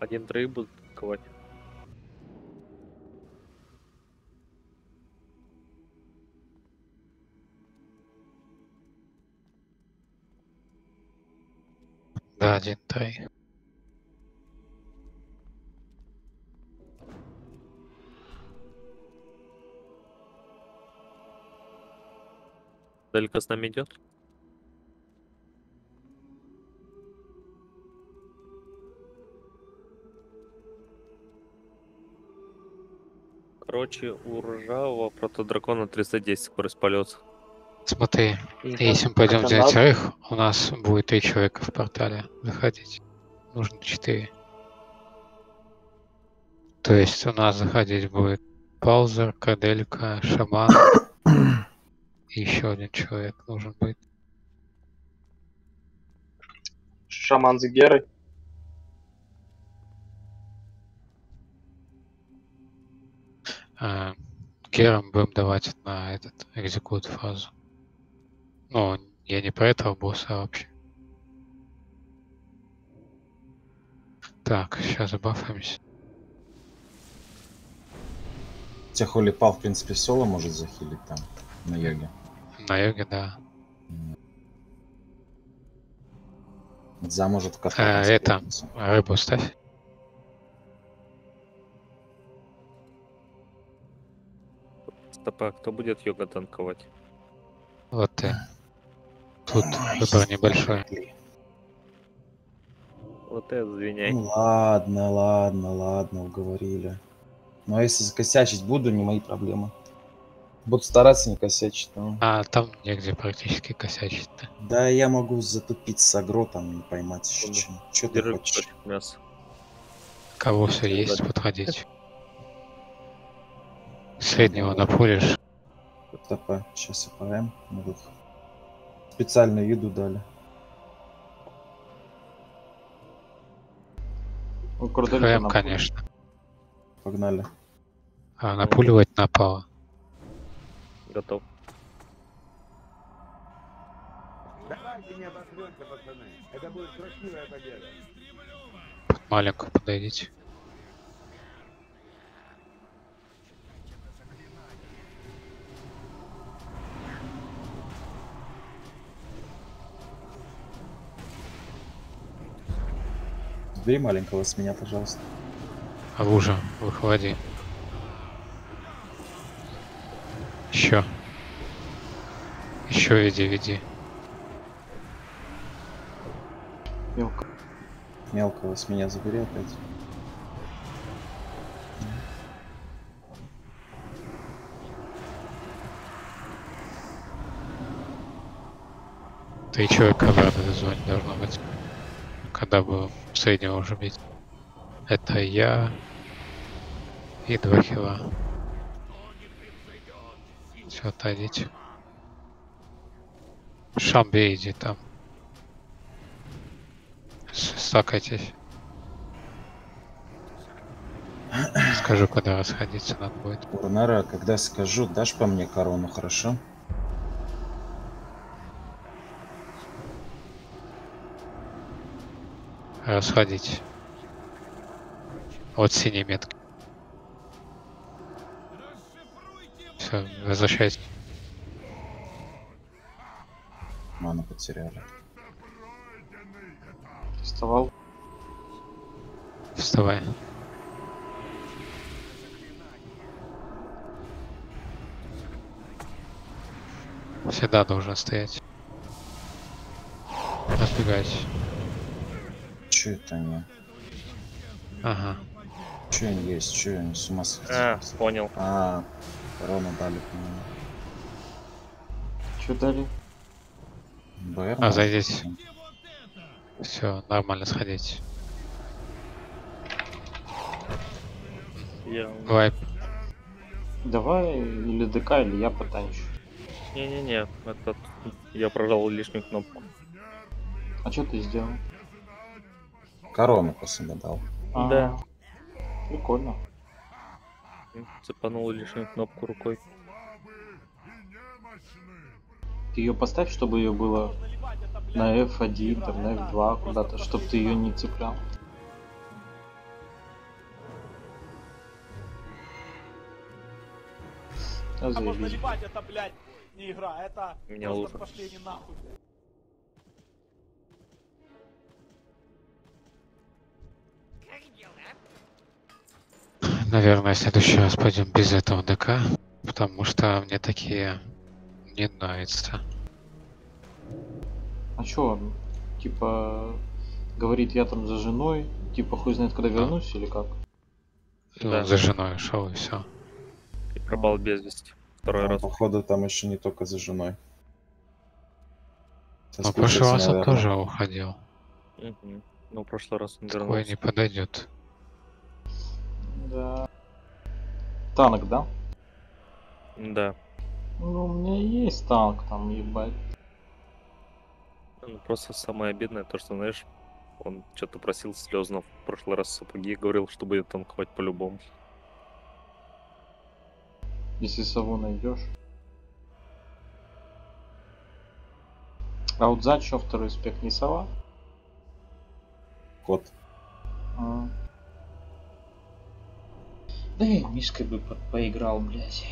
Один троих будут ковать. Да, 1-3. Далька с нами идет. Короче, у ржавого протодракона 310 скорость полета. Смотри, И если мы пойдем это в надо. 9, у нас будет 3 человека в портале заходить. Нужно 4. То есть у нас заходить будет Паузер, Каделька, Шаман и еще один человек нужен будет. Шаман с Герой. Керам будем давать на этот экзекут фазу. Ну, я не про этого босса, а вообще. Так, сейчас забафаемся. Техоли пал, в принципе, соло может захилить там, на йоге. На йоге, да. За может в катку. Это, рыбу ставь. Стопа, кто будет йога танковать? Вот ты. Тут выбор небольшой. Вот это извиняй. Ну ладно, уговорили. Но если закосячить буду, не мои проблемы. Буду стараться не косячить, но... А там негде практически косячить-то. Да, я могу затупить с агро, там, не поймать еще Ну, чем. Че ты Держи хочешь? кусочек мяса. Кого все Ну, есть, да. подходить. Среднего напулишь. ТП, сейчас АПМ. Мы тут специальную еду дали. ХМ, конечно. Погнали. А напуливать напало. Готов. Давайте не обосремся, пацаны. Это будет красивая победа. Под маленькую подойдите. Бери маленького с меня, пожалуйста. А лужа, выходи. Еще. Еще веди. Мелко. Мелкого с меня забери опять. Три человека в этой зоне должно быть. Когда будем среднего уже бить. Это я и 2 хила. Все, отойдите. Шамбе иди там. Стакайтесь. Скажу, когда расходиться надо будет. Урнара, когда скажу, дашь по мне корону, хорошо? Расходитесь. Вот синей метки. Все, возвращайтесь. Ману потеряли. Вставал. Вставай. Всегда должен стоять. Разбегайся. Че это они? Ага. Че они есть? Че они с ума сойти? Понял. Корону дали, по-моему. Что дали? БР. А, зайдите. Все, нормально сходите. Вайп. Давай или ДК, или я потанчу. Не-не-не, этот... Я прожал лишнюю кнопку. А что ты сделал? Корону после дал. Да. Прикольно. Цепанул лишнюю кнопку рукой. Ты ее поставь, чтобы ее было на F1, там, на F2 куда-то, чтобы ты ее не цеплял. Да, можно заебись. ебать, это, блядь, не игра, это Меня просто лучше. пошли они нахуй, блядь. Наверное, в следующий раз пойдем без этого ДК, потому что мне такие не нравятся. А чё он? Типа, говорит, я там за женой. Типа, хуй знает, когда вернусь или как? Ну, Да. за женой шел и все. И пропал без вести. Второй Он, раз. походу, там еще не только за женой. Но в прошлый Соскучился, раз он наверное. тоже уходил. Мгм. Ну, в прошлый раз он Такое вернулся. не подойдет. Да. Танк, да? Да. Ну, у меня есть танк там, ебать. Ну, просто самое обидное, то, что, знаешь, он что-то просил слезно в прошлый раз сапоги, говорил, что будет танковать по-любому. Если сову найдешь. А вот за чё второй спек не сова? Кот. А. Да я мишкой бы поиграл, блядь.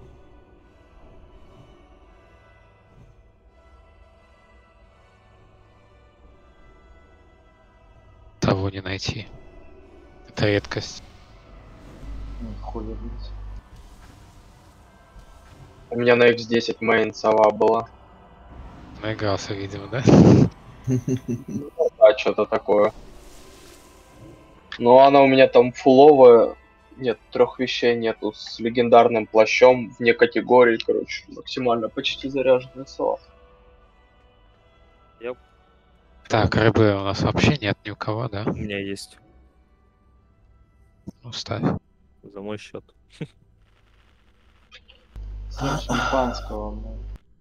Того не найти. Это редкость. Хули, блядь. У меня на X10 мейн сова была. Наигрался, видимо, да? А что-то такое. Но она у меня там фуловая. Нет, трех вещей нету. С легендарным плащом вне категории, короче. Максимально почти заряженная сова. Так, рыбы у нас вообще нет ни у кого, да? У меня есть. Ну, ставь. За мой счет. 7 шампанского, блядь.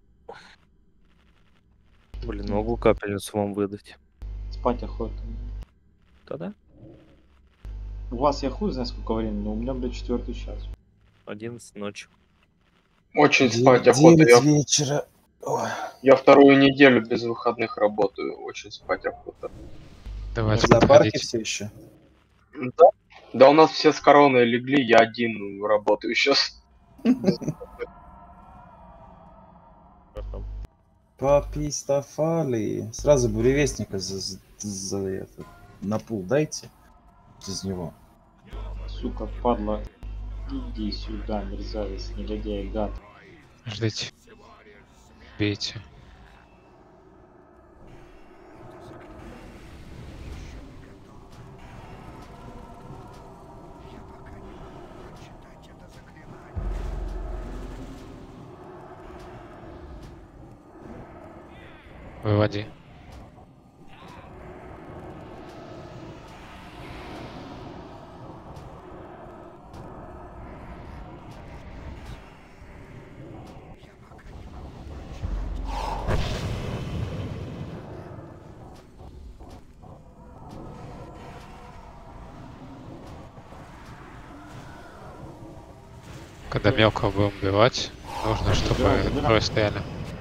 Блин, могу капельницу вам выдать. Спать охота. Тогда У вас я хуй знаю сколько времени, но у меня, блядь, 4-й час. 11 ночи. Очень спать охота. 9 вечера. Ой. Я вторую неделю без выходных работаю. Очень спать охота. Давайте В зоопарке подходить. все еще. Да? Да у нас все с короной легли, я один работаю сейчас. Хорошо. Папистофали. Сразу буревестника на пул дайте. Из него. Сука, падла. Иди сюда, мерзавец, негодяй, гад. Ждите. Бейте. Выводи. Когда мелкого будем убивать, нужно, чтобы Забирай. трое стояли.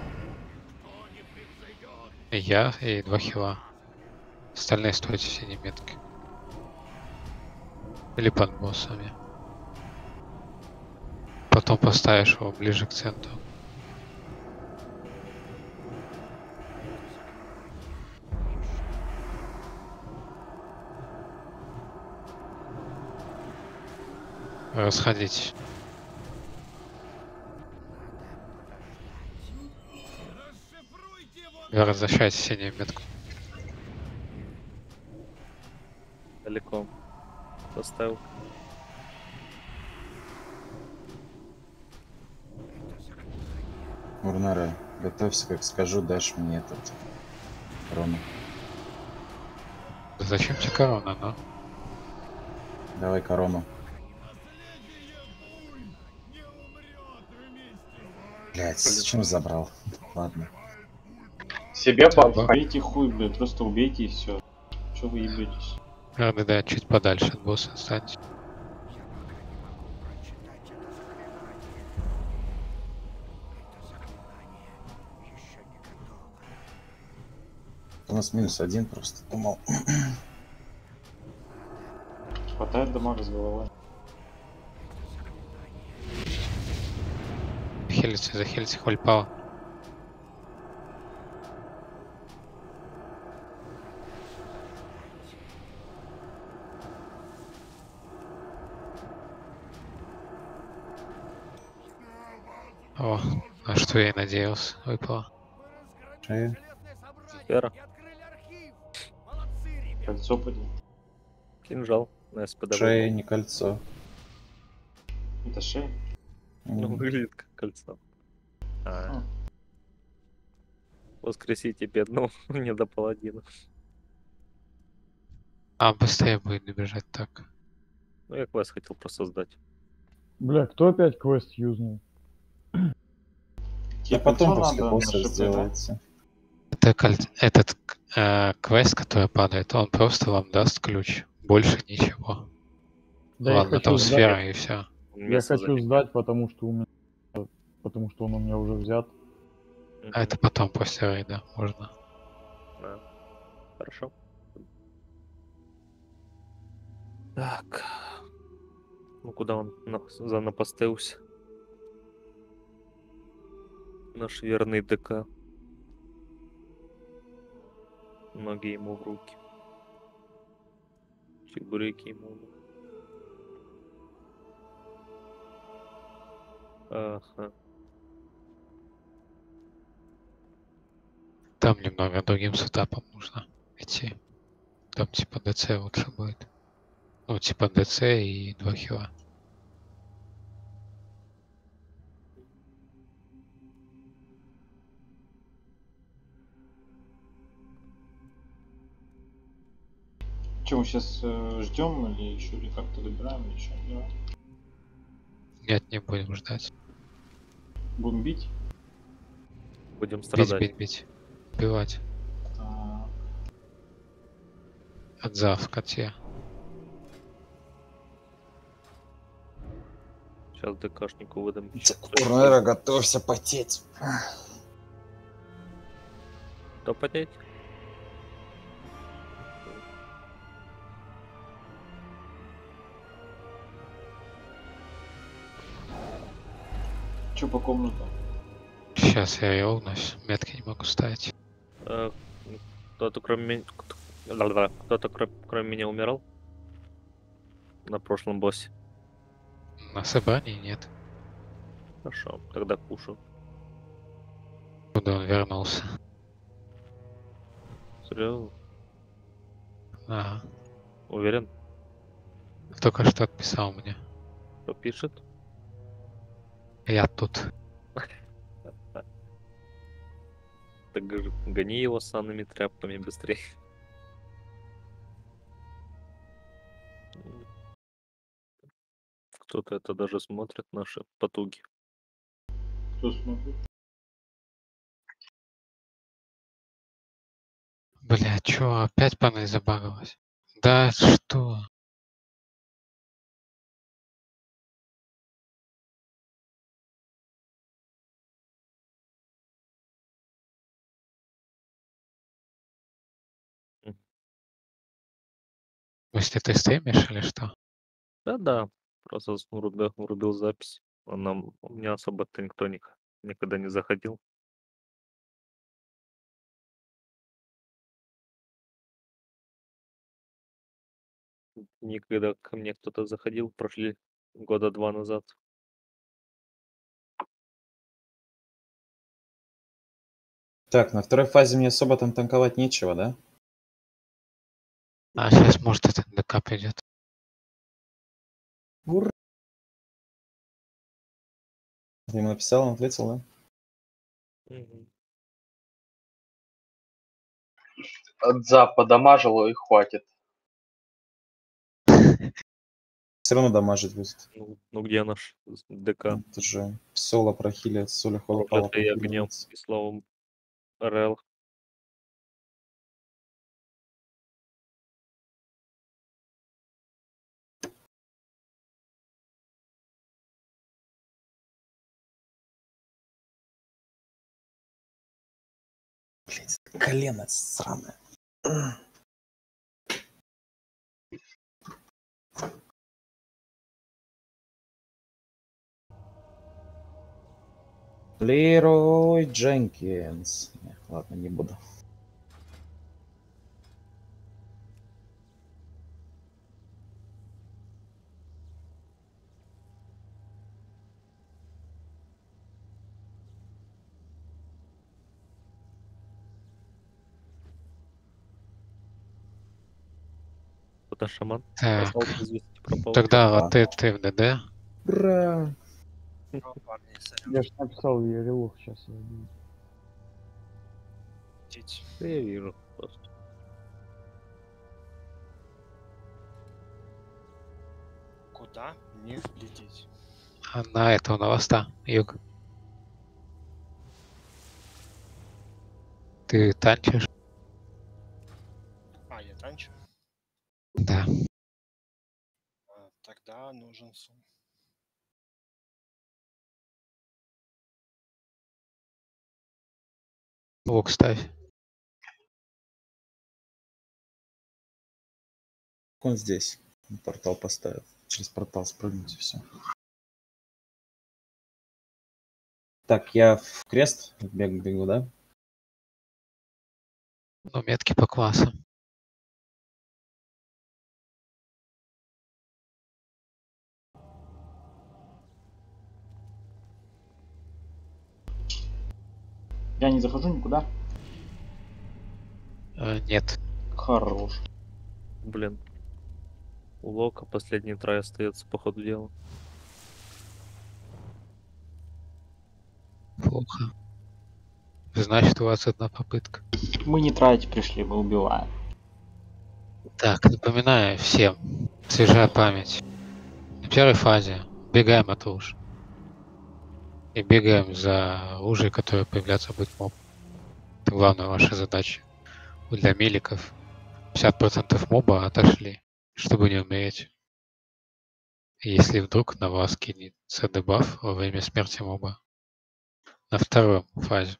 И я, и 2 хила. Остальные стойте в синей метке. Или под боссами. Потом поставишь его ближе к центру. Расходитесь. Возвращайте синюю метку. Далеко. Поставил. Мурнара, готовься, как скажу, дашь мне этот корону. Да зачем тебе корона, ну? Давай корону. Блять, зачем забрал? Ладно. Себе баб. Убейте хуй, блядь, просто убейте и все. Че вы ебетесь? Да, чуть подальше от босса останьтесь. У нас -1 просто, думал. Хватает дамага с головой. захилите, хвальпал. О, на что я и надеялся, выпало. Шея. Сфера. Кольцо поди. Кинжал на СПД. Шея, не кольцо. Это шея. Ну, М. выглядит как кольцо. А. Воскресите бедного не до паладина. А, быстрее будет добежать так. Ну, я квест хотел просто сдать. Бля, кто опять квест юзнул? Тебе А потом кольцо после надо босса на ШП, да? сделается. Этот квест, который падает, он просто вам даст ключ. Больше ничего. Да я Ладно, хочу там сдать. сфера и все. Он Я место хочу сдать, потому что он у меня уже взят. А это потом после рейда можно. Да. Хорошо. Так. Ну, куда он занапостился? Наш верный ДК. Ноги ему в руки. Чебуреки ему. Ага. Там немного другим сетапом нужно идти. Там типа ДЦ лучше будет. Ну, типа ДЦ и 2 хила. Че, мы сейчас ждем или еще или как-то добираем, или что делаем? Нет, не будем ждать. Будем бить? Будем Бить, страдать. бить, бить. Убивать. А, Отзав в коте. Сейчас ДКшнику выдам. Курнера, готовься потеть. Кто потеть? че по комнатам? Сейчас я релнусь. Метки не могу ставить. Э, Кто-то кроме меня... Кто-то кроме меня умирал? На прошлом боссе. На собрании нет. Хорошо, тогда кушу. Куда он вернулся? Серьезно? Ага. Уверен? Только что отписал мне. Кто пишет? Я тут. Так гони его санными тряпками быстрее. Кто-то это даже смотрит, наши потуги. Кто смотрит? Бля, чё, опять панель забагалась? Да что? В смысле, ты стримишь или что? Да-да, просто врубил запись. У меня особо-то никто никогда не заходил. Никогда ко мне кто-то заходил, прошли года 2 назад. Так, на второй фазе мне особо там танковать нечего, да? А сейчас может этот ДК придет. Ура! Ты ему написал, он ответил, да? Мгм. Отза подамажило и хватит. Все равно дамажить будет. Ну где наш ДК? Это же соло прохилит, соли холопала Проклятый огнем прохиливается. и словом РЛ. Блять, колено сраное. Лерой Дженкинс. Не, ладно, не буду. Куда шаман? Так, Пропал без вести, пропал. тогда Да. вот ты в ДД. Ура! Я же написал, я релох сейчас. Да я вижу просто. Куда мне лететь? На этого на Воста, юг. Ты танчишь? А, я танчу? Да. Тогда нужен сум. Лук ставь. Он здесь. Портал поставил. Через портал спрыгнуть и все. Так, я в крест бегу, да? Ну, метки по классам. Я не захожу никуда. Нет. Хорош. Блин. У Лока последний трай остается по ходу дела. Плохо. Значит, у вас одна попытка. Мы не тратить пришли, мы убиваем. Так, напоминаю всем. Свежая память. На первой фазе бегаем от луж. И бегаем за лужей, которые появляться будет моб. Это главная ваша задача. Для миликов 50% моба отошли, чтобы не умереть. Если вдруг на вас кинется дебаф во время смерти моба. На второй фазе.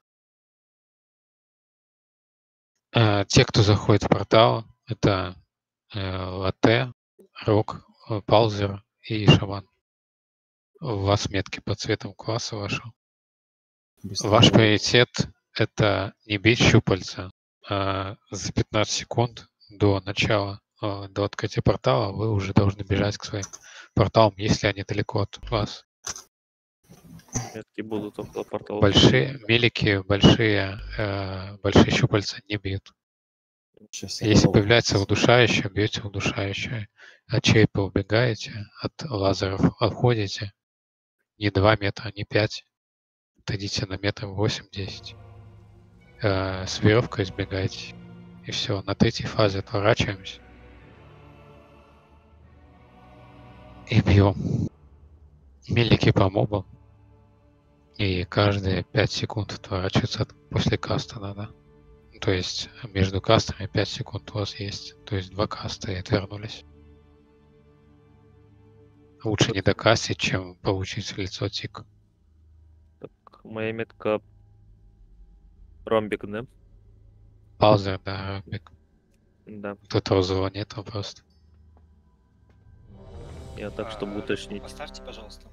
Те, кто заходит в портал, это Латте, Рок, Паузер и Шаман. У вас метки по цветам класса вашего. Быстрее. Ваш приоритет — это не бить щупальца, а за 15 секунд до начала, до открытия портала вы уже должны бежать к своим порталам, если они далеко от вас. Метки будут около портала. Большие мелики, большие щупальца не бьют. Сейчас я Если попробую. появляется удушающее, бьете удушающее. От черепа убегаете, от лазеров отходите. Не 2 метра, не 5. Отойдите на метр 8-10. С веревкой избегайте. И все, на третьей фазе отворачиваемся. И бьем. Милики по мобам. И каждые 5 секунд отворачиваться после каста надо. То есть между кастами 5 секунд у вас есть. То есть 2 каста и отвернулись. Лучше не докастить, чем получить в лицо тик. Так, моя метка ромбик, да? Паузер, да, ромбик. Да. Тут розового нету просто. Я так, чтобы уточнить. Поставьте, пожалуйста.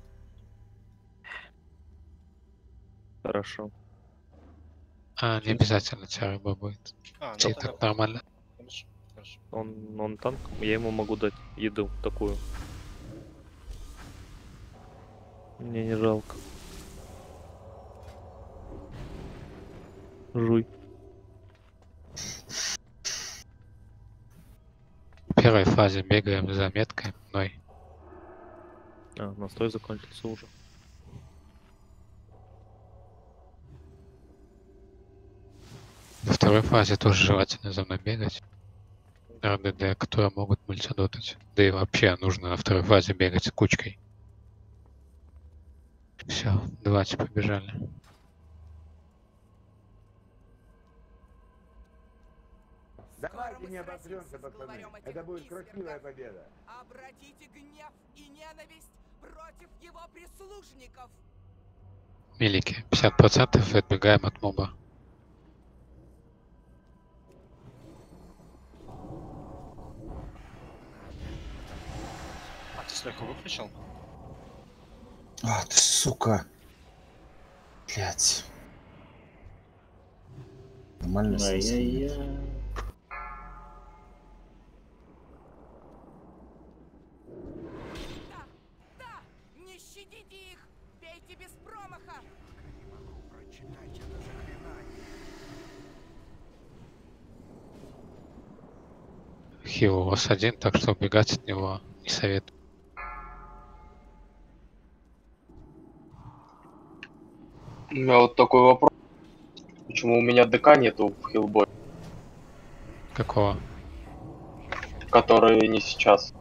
Хорошо. Не обязательно тебя рыба будет. Ну Тебе тогда так нормально. хорошо, хорошо. Он танк, я ему могу дать еду такую. Мне не жалко. Жуй. В первой фазе бегаем за меткой мной. Настрой закончился уже. Во второй фазе тоже желательно за мной бегать. РДД, которые могут мультидотать. Да и вообще нужно на второй фазе бегать с кучкой. Все, давайте побежали. Давайте не обосремся, пацаны. Это будет красивая победа. Обратите гнев и ненависть против его прислужников. Милики, 50% и отбегаем от моба. А ты слегка выключил? Ты сука. Блять. Нормально смысл нет. Ай-яй-яй. Да, да, не щадите их! Бейте без промаха! Хил у вас один, так что убегать от него не советую. У меня вот такой вопрос. Почему у меня ДК нету в хилбой, Какого? который не сейчас?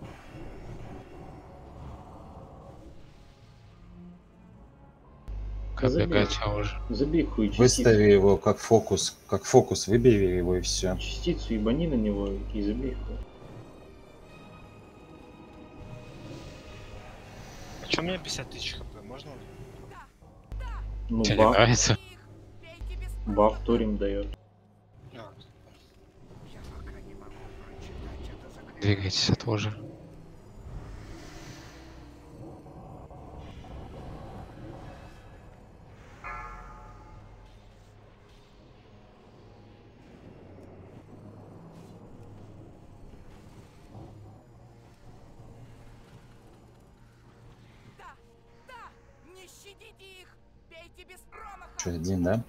Как Забей. бегать я уже. Забей хуй частицу. Выстави его как фокус, выбери его и все. Частицу ебани на него и забей хуй. Почему у меня 50 тысяч хп? Можно? Ну, Тебе не баф, нравится? баф Торим дает. А, Двигайтесь от ложа. Да, да, не щадите их! Бейте без промаха! Что, один, да?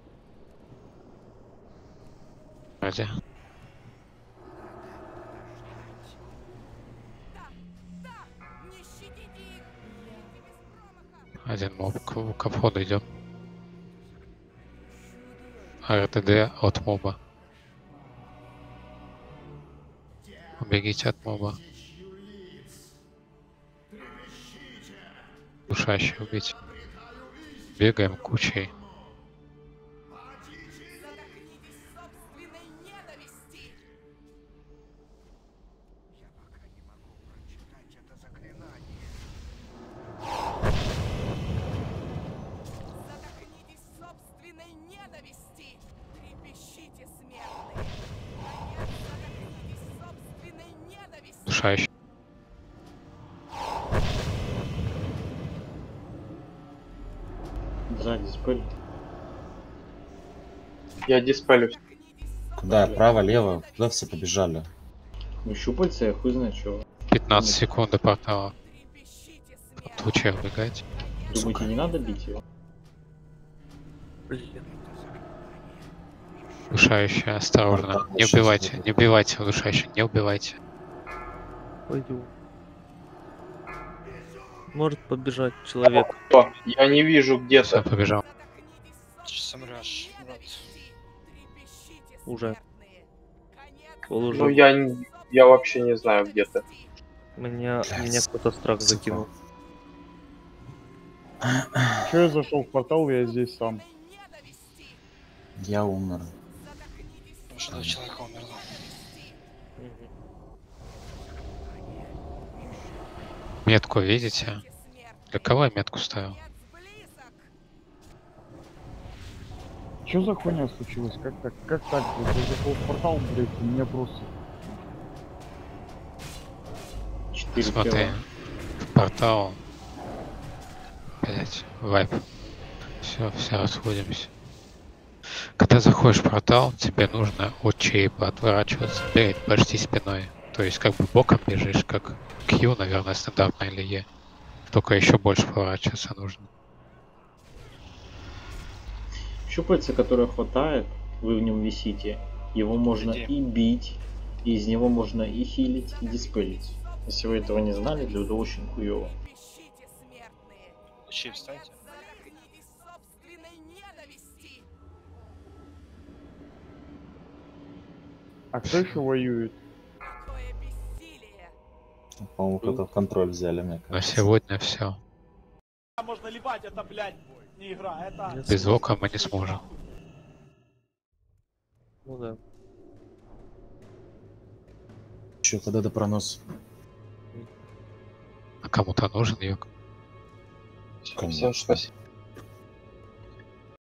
Ради. Да, да, не щадите их! Бейте без промаха! Один моб к входу идет. РТД от моба. Убегите от моба. Душащий убить. Бегаем кучей. Задохнитесь собственной ненависти! Задохнитесь собственной ненависти! Трепещите, смертные! Конец, задохнитесь собственной ненависти! Душащий. Сзади спель. Я диспелюсь. Куда? Право, лево? Куда все побежали? Ну, щупальца, я хуй знает чего. 15 секунд до портала. Трепещите, От смертные! лучей убегать. Думаете, не надо бить его? Блин. Душающая, осторожно. Портал Не сейчас убивайте, будет. не убивайте удушающий, не убивайте. Пойду. Может побежать человек. О, я не вижу где Все, ты. побежал. сейчас умрешь, брат. Трепещите, Уже. смертные! Конец, Он уже Ну я вообще не знаю где ты. меня Блядь, кто-то страх сука. закинул. Че я зашел в портал, я здесь сам. ненависти! Я умер. Задохнитесь Потому что 2 человека умерло. Метку видите? смертные! Для кого я метку ставил? Конец близок! Че за хуйня случилась? Как так, блядь? Я зашел в портал, блядь, и меня просто... 4 Смотри. тела. В портал. Блять, вайп. Все расходимся. Когда заходишь в портал, тебе нужно от чейпа отворачиваться, бегать почти спиной. То есть как бы боком бежишь, как Q, наверное, стандартно или E. Только еще больше поворачиваться нужно. Щупальца, которое хватает, вы в нем висите. Его можно Где? и бить, и из него можно и хилить, и диспелить. Если вы этого не знали, то это очень хуево. Трепещите, смертные! Лучей встаньте. Задохнитесь собственной ненависти! А кто еще воюет? Какое бессилие! По-моему, кто-то контроль взяли, мне На кажется. сегодня все. Можно ливать, это, блядь, не игра, это... Без звука мы не сможем. Ну да. Че, когда до пронос? А кому-то нужен юг. Всем спасибо.